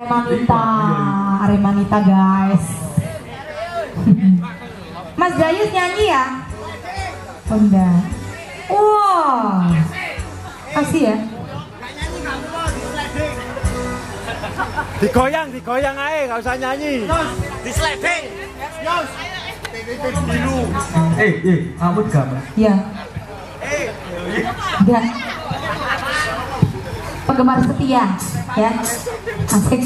Aremanita guys. Mas Dayus nyanyi ya? Enggak. Wow, kasih ya. Digoyang aja, nggak usah nyanyi. Di sliding. Kamu gambar? Iya. Enggak. Penggemar setia, ya. Asik.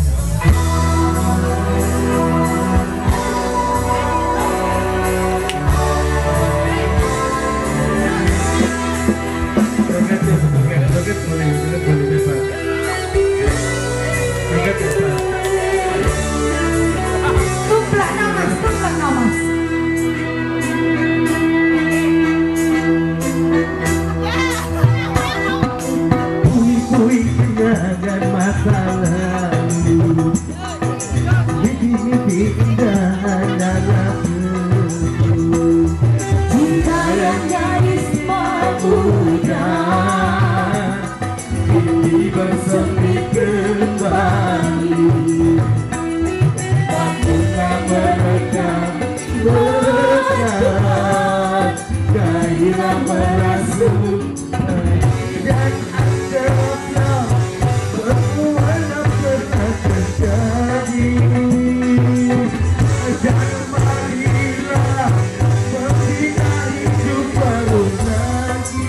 Tumplak namas. Kenangan masa lalu, mimpi indah dalam Cinta yang gadis muda, ini bersemi kembali. Bunga merekam berkat, gairah merasuk dan anggaplah semua pernah terjadi. Dan marilah membina hidup baru lagi.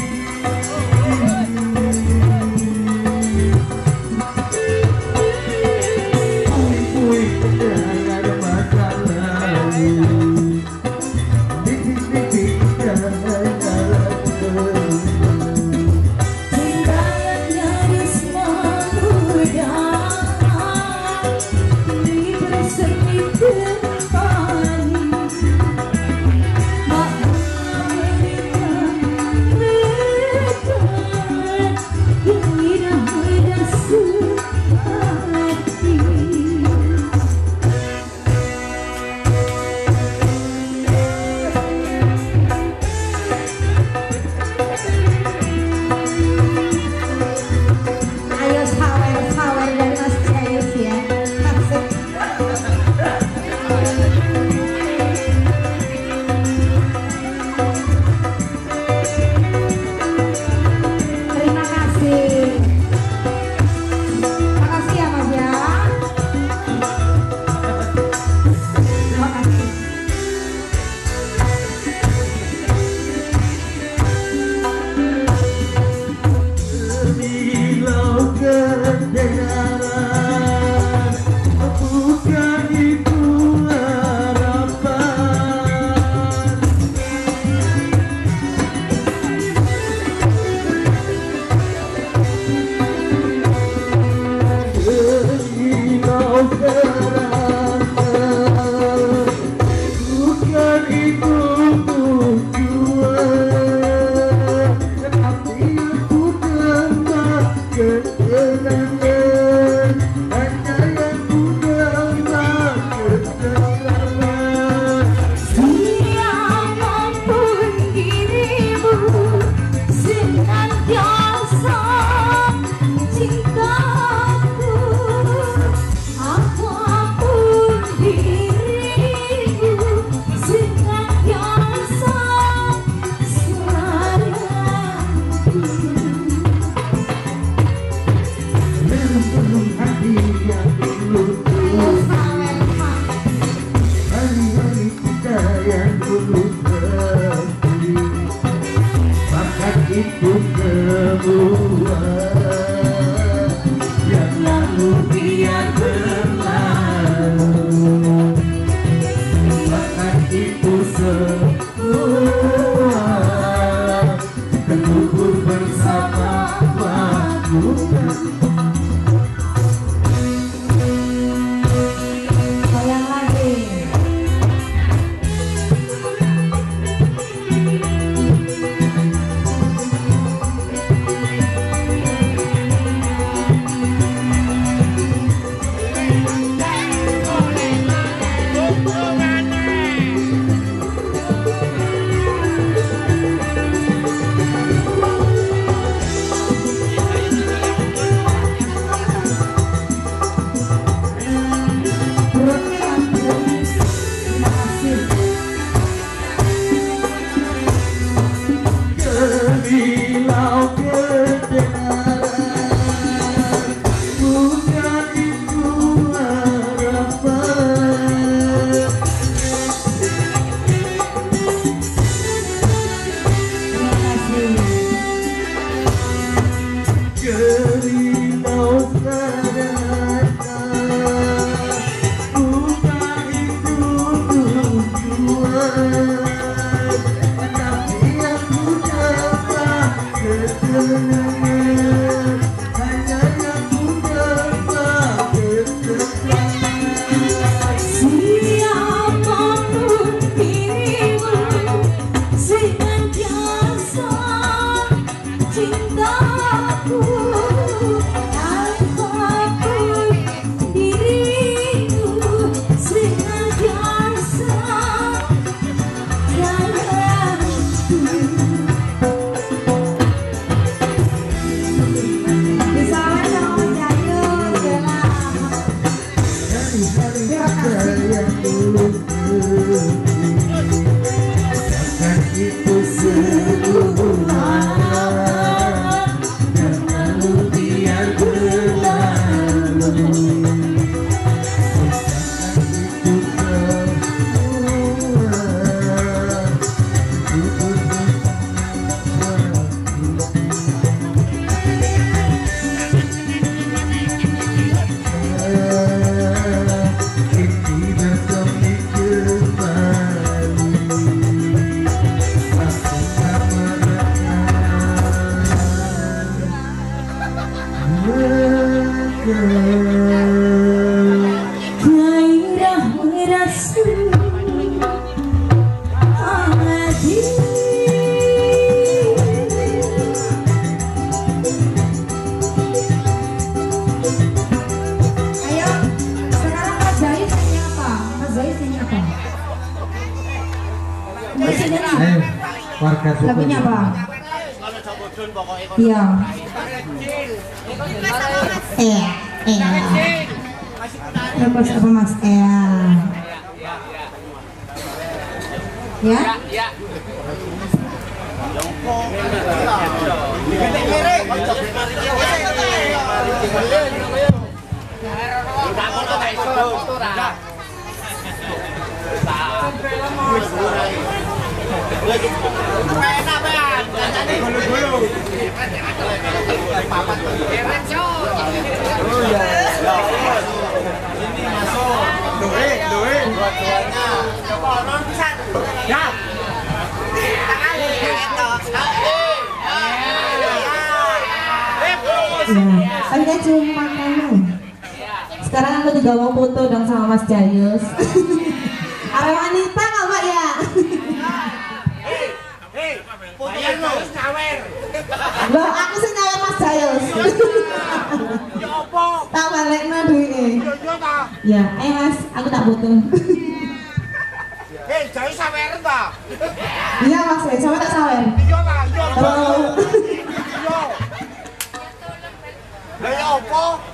Puing-puing kenangan masa lalu, titik-titik jalan cinta yang gadis muda, ini bersemi kembali. Makna mereka gairah merasuk hati. Ayo sawer dari Mas Jayus ya. Terima kasih. Makasih ya Mas ya. Terima kasih. Silau kebenaran, bukan itu harapan. Silau kebenaran, bukan itu tujuan. Tapi aku dapat ketenangan, hanya yang ku dapat ketenangan. Siapapun dirimu, senantiasa cintaku. Apapun dirimu, senantiasa sayangku. Belum hati yang dulu, hari-hari kita yang dulu pergi, bakat itu semua yang lalu biar berlalu. Bakat itu semua terkubur bersama waktu. Goyang lagi. warga suku. Lagunya apa? Iya. Terus apa Mas? Ya? Ya. Hanya cuma kamu. Sekarang aku juga mau foto dong sama Mas Jayus. Ada wanita nggak Pak ya? Loh, aku sih nyawa Mas Jayus. Tak balik na duitnya. Ya, Mas, aku tak butuh. Jayus saweran ta? Iya Mas, sama tak sawer. Iya ta, iya. Halo. Lah ya apa?